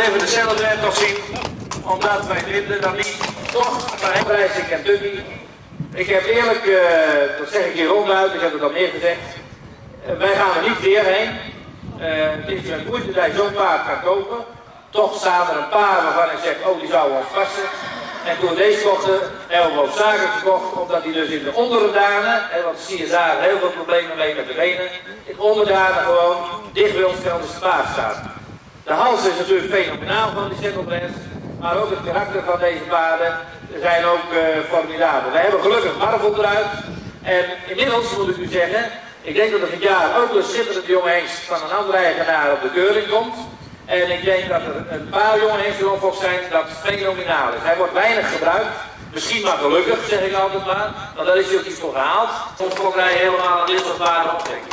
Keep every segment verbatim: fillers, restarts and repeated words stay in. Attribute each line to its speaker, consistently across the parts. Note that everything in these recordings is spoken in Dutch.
Speaker 1: even de cellenwerk nog zien, omdat wij vinden dat die toch een prijs in Kentucky. Ik heb eerlijk, uh, dat zeg ik hier ronduit, ik heb het al neergezegd, uh, wij gaan er niet weer heen. Uh, het is een moeite dat je zo'n paard kan kopen. Toch staan er een paar waarvan ik zeg, oh die zouden ons passen. En toen we deze kochten, hebben we hoofdzakelijk gekocht, omdat hij dus in de onderdanen, en want zie je daar heel veel problemen mee met de benen, in de onderdanen gewoon dicht bij ons kan de paard staan. De hals is natuurlijk fenomenaal van die Saddlebreds, maar ook het karakter van deze paarden zijn ook uh, formidabel. We hebben gelukkig Marvel eruit en inmiddels moet ik u zeggen, ik denk dat er dit jaar ook een schitterende jonge hengst van een andere eigenaar op de keuring komt. En ik denk dat er een paar jonge hengsten zijn dat fenomenaal is. Hij wordt weinig gebruikt, misschien maar gelukkig zeg ik altijd maar, want daar is hij ook iets voor gehaald. Soms komt hij helemaal aan dit soort paarden optrekken.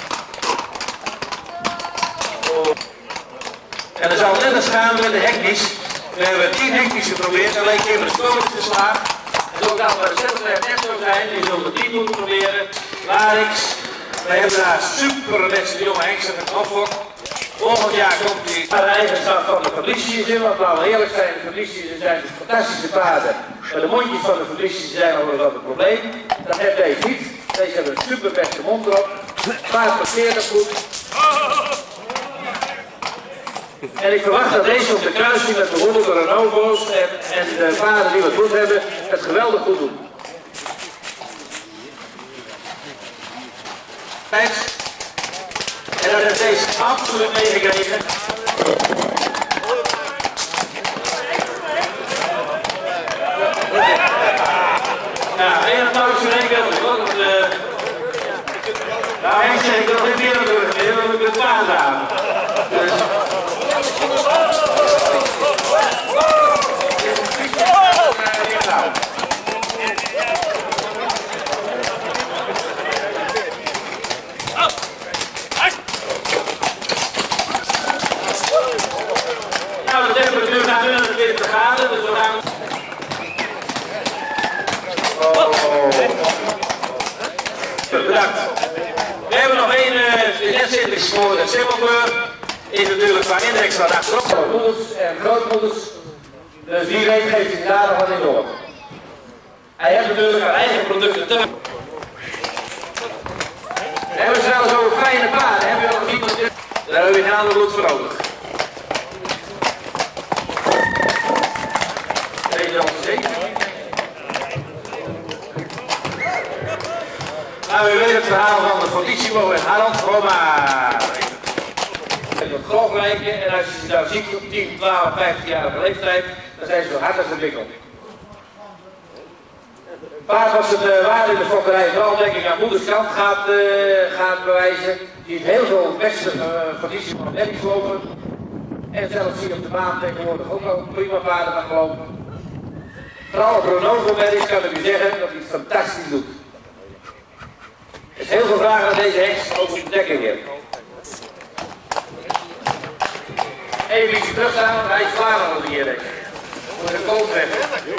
Speaker 1: En dan zal het net als gaan met de heknies. We hebben tien heknies geprobeerd, alleen een keer met de koning te slaan. En zo kan het zelfs echt zo zijn, je zult er tien moeten proberen. Larix, we hebben daar super beste jonge hengsten met Hofok. Volgend jaar komt die eigenschap van de fabriciërs in, want laten we eerlijk zijn, de fabriciërs zijn fantastische paarden. Maar de mondjes van de fabriciërs zijn al wel een probleem. Dat heeft deze niet. Deze hebben een super beste mond erop. Het paard passeert het goed. En ik verwacht dat deze op de kruising met de honderden Renovo's en, en de paarden die we goed hebben, het geweldig goed doen. Kijk. En dat heeft deze absoluut meegekregen. Ja, en het nou is er één beeld. Nou, hij zegt dat ik weer natuurlijk heel veel paard aan. Dus. Nou, de temperatuur gaat nu naar de veertig graden, dus we gaan. Oh. Bedankt. We hebben nog één uh, netzitting voor de simmelkleur. Is natuurlijk van index van achterop. Moeders en grootmoeders. Dus wie weet geeft hij daar nog wat in door. Hij heeft natuurlijk haar eigen producten te. We hebben zelfs over fijne paarden. Hebben we nog iemand? Daar hebben we geen ander bloed voor nodig. Deze al zeker. Nou, u weet het verhaal van de Fortissimo en Harald, gewoon maar. Het golfrijken en als je ze nou ziet op tien, twaalf, vijftig-jarige leeftijd, dan zijn ze zo hard als een bikkel. Paard was het uh, waarde in de fokkerij vooral denk ik aan moederskant gaat, uh, gaat bewijzen. Die heeft heel veel beste uh, Fortissimo en Merries lopen. En zelfs zie je op de baan tegenwoordig ook al prima paarden van gelopen. Vooral op Renovo Merries kan ik u zeggen dat hij het fantastisch doet. Er is heel veel vragen aan deze heks, ook op de dekking weer. Even ietsje terug staan, want hij is klaar aan de hier heks. Voor de koop weg.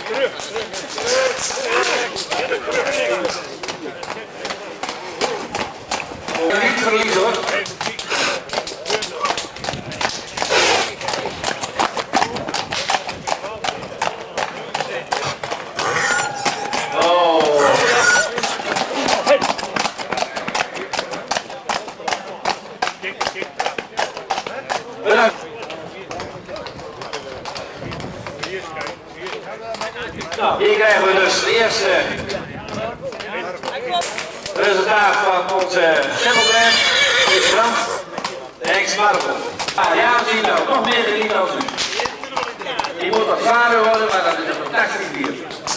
Speaker 1: Niet verliezen hoor. Nou, hier krijgen we dus de eerste resultaat van onze Saddlebred. Dit is Frans, de hengst Marvel. Ah, ja, zie je nou, nog meer genieten als u. Die moet wat zwaarder worden, maar dat is een fantastisch dier.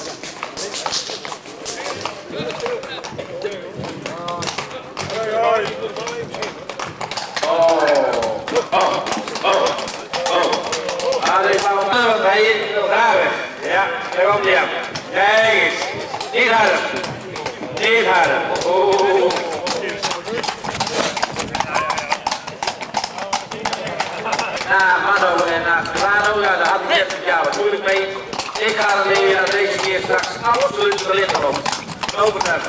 Speaker 1: Oh, oh, oh, oh. Ah, deze man, want hij is nog daar weg. Ja, daar komt hij aan. Kijk eens. Niet harder. Niet harder. Oh. Na Mano en na Milano, ja, daar had ik dertig jaar wat moeilijk mee. Ik ga er weer aan deze keer straks absoluut verlichten op. Overtuigd.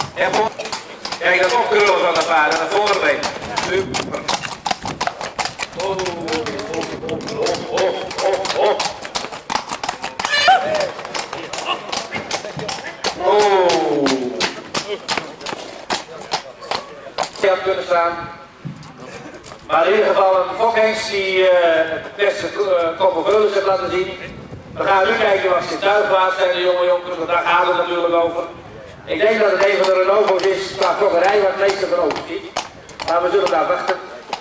Speaker 1: Kijk, dat opkrullen van de paarden naar voren been. Super. Oh, oh, oh, oh, oh. Oh. Die had kunnen staan. Maar in ieder geval een fokhengst die uh, het beste uh, koppelveulens heeft laten zien. We gaan nu kijken wat ze in tuigwaard zijn, de jonge jongens, want daar gaat het natuurlijk over. Ik denk dat het een van de Lenovo's is qua fokkerij waar het meeste van over ziet. Maar we zullen daar wachten.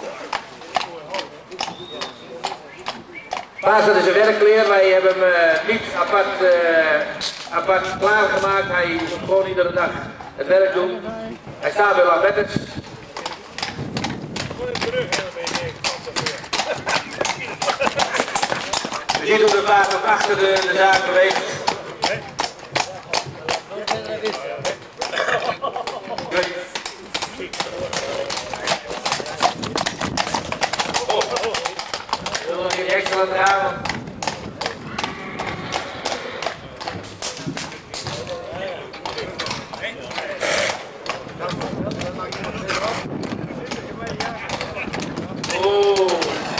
Speaker 1: Paas, dat is een werkkleer. Wij hebben hem uh, niet apart, uh, apart klaargemaakt. Hij moet gewoon iedere dag het werk doen. Hij staat bij Lambetters. We zien hoe de paard ook achter de, de zaak beweegt. Zullen we nog iets extra laten gaan? Oh.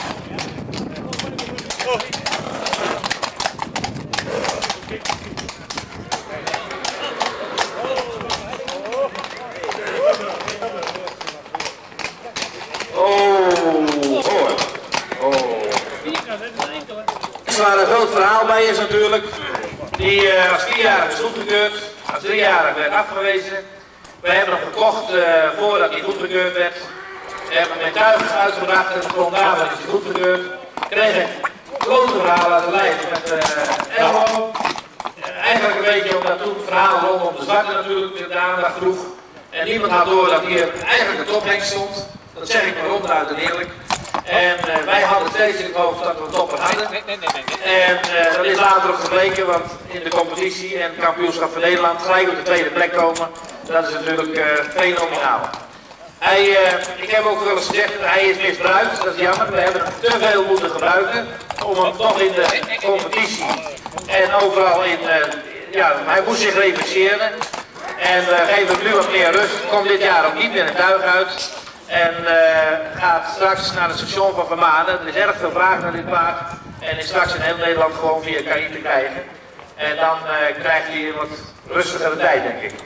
Speaker 1: Waar een groot verhaal bij is natuurlijk. Die uh, als vierjarig is goedgekeurd, als driejarig werd afgewezen. We hebben hem gekocht uh, voordat hij goedgekeurd werd. We hebben hem in tuig uitgebracht en de daarvan is hij goedgekeurd. We kregen een grote verhaal uit de lijst met uh, Elmo. Uh, eigenlijk een beetje omdat toen het verhaal rondom de zwarte natuurlijk de aandacht vroeg. En niemand had door dat hier eigenlijk de tophengst stond. Dat zeg ik maar ronduit en eerlijk. En uh, wij hadden steeds in het hoofd dat we een topper hadden. En uh, dat is later ook gebleken, want in de competitie en het kampioenschap van Nederland gelijk op de tweede plek komen. Dat is natuurlijk uh, fenomenaal. Hij, uh, ik heb ook wel eens gezegd, hij is misbruikt, dat is jammer. We hebben hem te veel moeten gebruiken om hem toch in de competitie en overal in, uh, ja, hij moest zich revancheren. En we uh, geven hem nu wat meer rust. Komt dit jaar ook niet meer in het tuig uit. En uh, gaat straks naar het station van Vermanen. Er is erg veel vraag naar dit paard. En is straks in heel Nederland gewoon via K I te krijgen. En dan uh, krijgt hij een wat rustigere tijd, denk ik.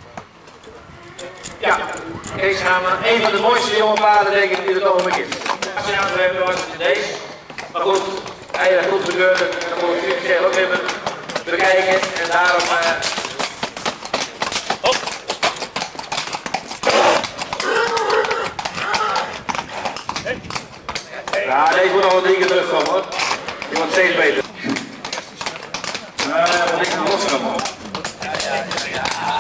Speaker 1: Ja, Kees Hamer, een van de mooiste jonge paarden, denk ik, die er komen is. We hebben was het deze. Maar goed, hij heeft goed gekeurd. En dan moet ik financieel ook even bekijken. En daarom. Uh, Ja, deze moet nog wat drie keer terugkomen hoor. Die wordt steeds beter. Ja, uh, ik ga loskomen hoor. Ja, ja, ja.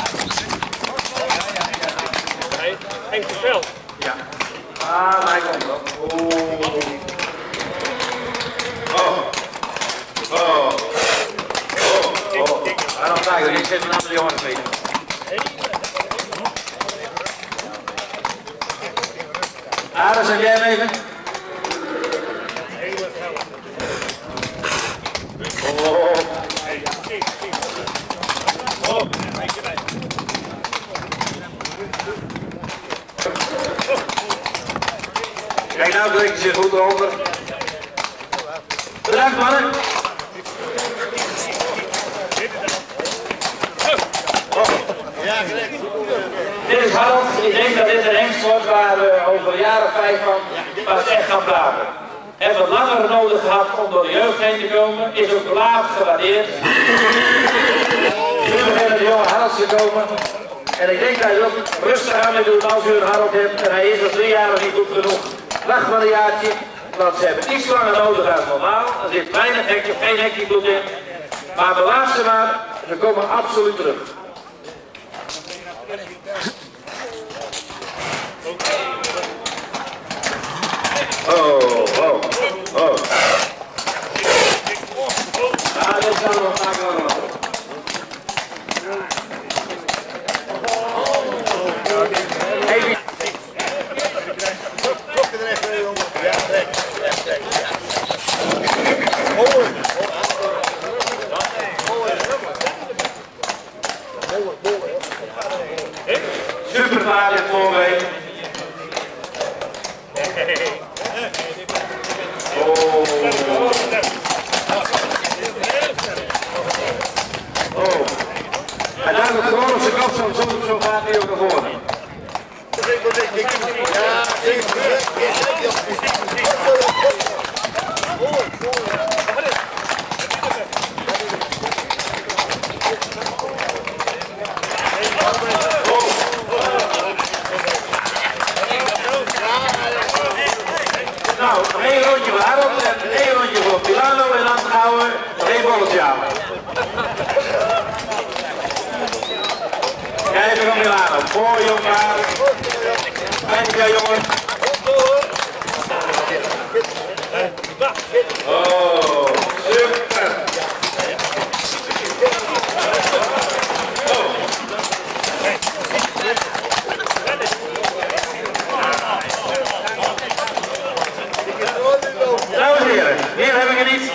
Speaker 2: Nee, geen te veel.
Speaker 1: Ja. Ah, maar hij komt wel. Oeh. Oh. Oh. Oh. Oh. Ah, dan ga ik er niet zitten aan de jongens mee. Ah, dan zet jij hem even. Oh. Oh. Kijk nou, druk je zich goed eronder. Bedankt mannen. Oh. Dit is Harold. Ik denk dat dit een hengst wordt waar we over een jaar of vijf van pas echt gaan praten. Hebben wat langer nodig gehad om door de jeugd heen te komen, is ook laat gewaardeerd. Nu beginnen de jonge Harolds te komen. En ik denk dat je ook rustig aan moet doen als u een Harold hebt. En hij is al drie jaar niet goed genoeg. Wacht maar een jaartje, want ze hebben iets langer nodig dan normaal. Er zit weinig hekje, geen hekje bloed in. Maar bewaar ze maar, ze komen absoluut terug. Oh, oh, oh. Ah, dit gaan we nog maken. Hey. Super paard in voorbeen. Nou, nog één rondje voor Harold en één rondje voor Milano en dan gaan we nog één bolletje halen. Kijk even van Milano. Mooi jongen. Fijn jongen. Oh, super. Dames en heren, meer heb ik er niet.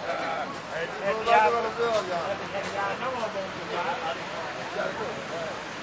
Speaker 2: Ja,